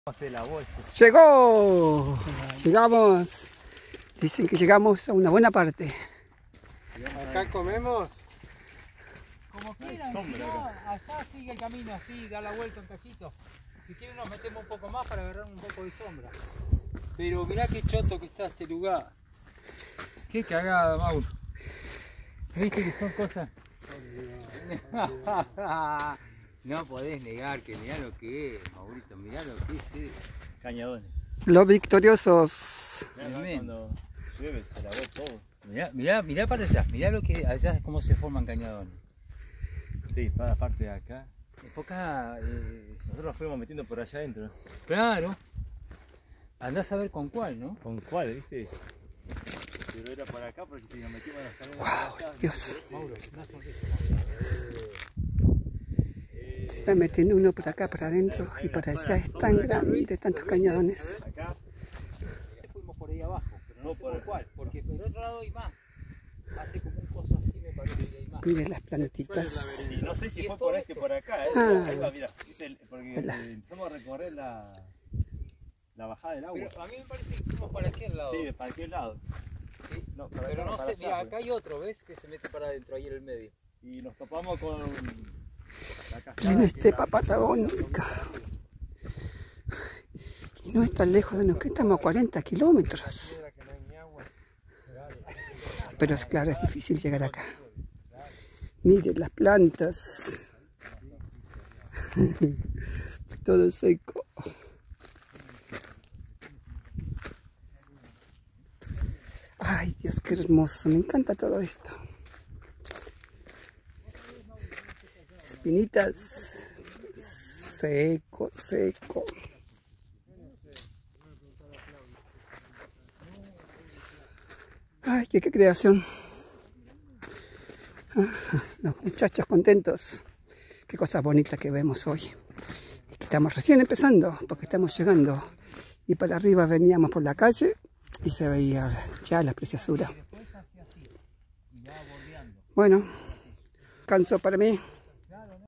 ¡Llegó! Llegamos. Dicen que llegamos a una buena parte. Acá comemos. Como quieran, si no, allá sigue el camino así, da la vuelta un cachito. Si quieren nos metemos un poco más para agarrar un poco de sombra. Pero mirá qué choto que está este lugar. Qué cagada, Mauro. ¿Viste que son cosas? No podés negar que mirá lo que es, Maurito, mirá lo que es. Cañadones. Los victoriosos. Cuando llueve se lavó todo. Mirá para allá, mirá lo que allá es cómo se forman cañadones. Sí, toda la parte de acá. Enfoca. Nosotros nos fuimos metiendo por allá adentro. Claro. Andás a ver con cuál, ¿no? ¿Con cuál, viste? Pero era para acá porque si nos metimos en los caminos. ¡Wow! Dios. Mauro, una sonrisa. Se está metiendo uno por acá, para adentro, y por allá es tan grande, tantos cañadones. Acá. Fuimos por ahí abajo, pero no No sé por por cuál, porque por el otro lado hay más. Hace como un coso así, me parece que hay más. Miren las plantitas. Y no sé si fue por este por acá, Ah. Ahí va, mira, ¿viste? Porque Hola. empezamos a recorrer la bajada del agua. Pero a mí me parece que fuimos para aquel lado. Sí, para aquel lado. Sí. No, para Pero acá, no para sé, allá, mira, pues. acá hay otro, ¿ves? Que se mete para adentro, ahí en el medio. Y nos topamos con la cascada. En estepa patagónica. Y no es tan lejos de nosotros, estamos a 40 kilómetros. Pero es claro, es difícil llegar acá. Miren las plantas. Todo seco. Ay, Dios, qué hermoso. Me encanta todo esto. Espinitas. Seco, seco. Ay, qué creación. Los muchachos contentos. Qué cosas bonitas que vemos hoy. Y que estamos recién empezando, porque estamos llegando. Y para arriba veníamos por la calle y se veía ya la preciosura. Bueno, canso para mí.